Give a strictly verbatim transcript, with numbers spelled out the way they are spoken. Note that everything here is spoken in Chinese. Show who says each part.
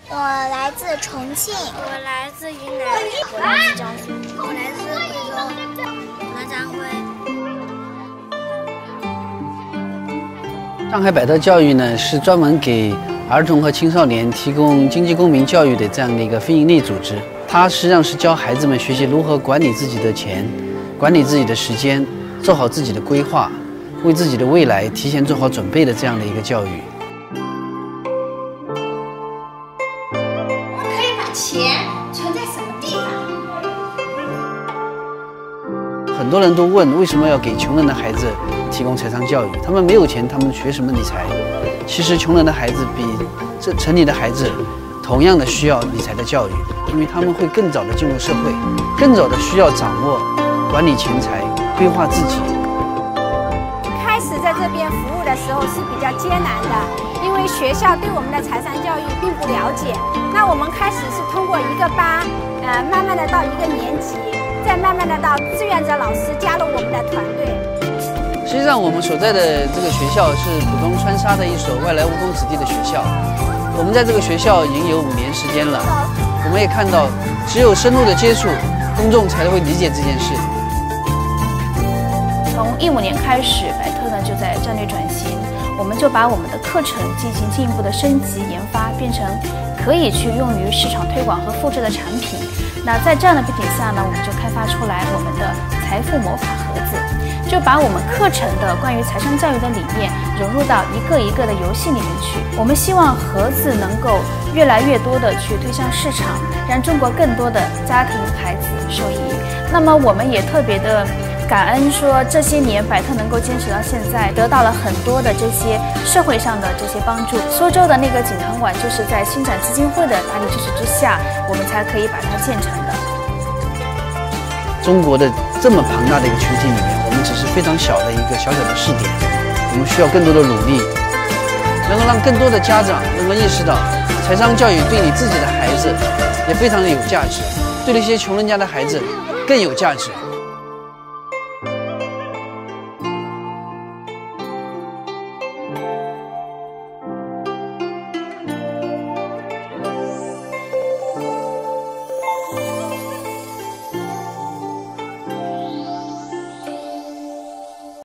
Speaker 1: 我来自重庆，
Speaker 2: 我来自云南，我来自江苏，我来自贵州，我来自安徽。
Speaker 3: 上海百特教育呢，是专门给儿童和青少年提供经济公民教育的这样的一个非营利组织。它实际上是教孩子们学习如何管理自己的钱，管理自己的时间，做好自己的规划，为自己的未来提前做好准备的这样的一个教育。
Speaker 4: 我们可以把钱存在什么地方？
Speaker 3: 很多人都问，为什么要给穷人的孩子提供财商教育？他们没有钱，他们学什么理财？其实，穷人的孩子比这城里的孩子同样的需要理财的教育，因为他们会更早的进入社会，更早的需要掌握管理钱财、规划自己。
Speaker 5: 开始在这边服务的时候是比较艰难的，因为学校对我们的财商教育并不了解。那我们开始是通过一个班，呃，慢慢的到一个年级，再慢慢的到志愿者老师加入我们的团队。
Speaker 3: 实际上，我们所在的这个学校是浦东川沙的一所外来务工子弟的学校。我们在这个学校已经有五年时间了，我们也看到，只有深入的接触，公众才会理解这件事。
Speaker 6: 从一五年开始，百特呢就在战略转型，我们就把我们的课程进行进一步的升级研发，变成可以去用于市场推广和复制的产品。那在这样的背景下呢，我们就开发出来我们的财富魔法盒子，就把我们课程的关于财商教育的理念融入到一个一个的游戏里面去。我们希望盒子能够越来越多的去推向市场，让中国更多的家庭孩子受益。那么我们也特别的感恩，说这些年百特能够坚持到现在，得到了很多的这些社会上的这些帮助。苏州的那个锦堂馆就是在星展基金会的大力支持之下，我们才可以把它建成的。
Speaker 3: 中国的这么庞大的一个群体里面，我们只是非常小的一个小小的试点，我们需要更多的努力，能够让更多的家长能够意识到，财商教育对你自己的孩子也非常的有价值，对那些穷人家的孩子更有价值。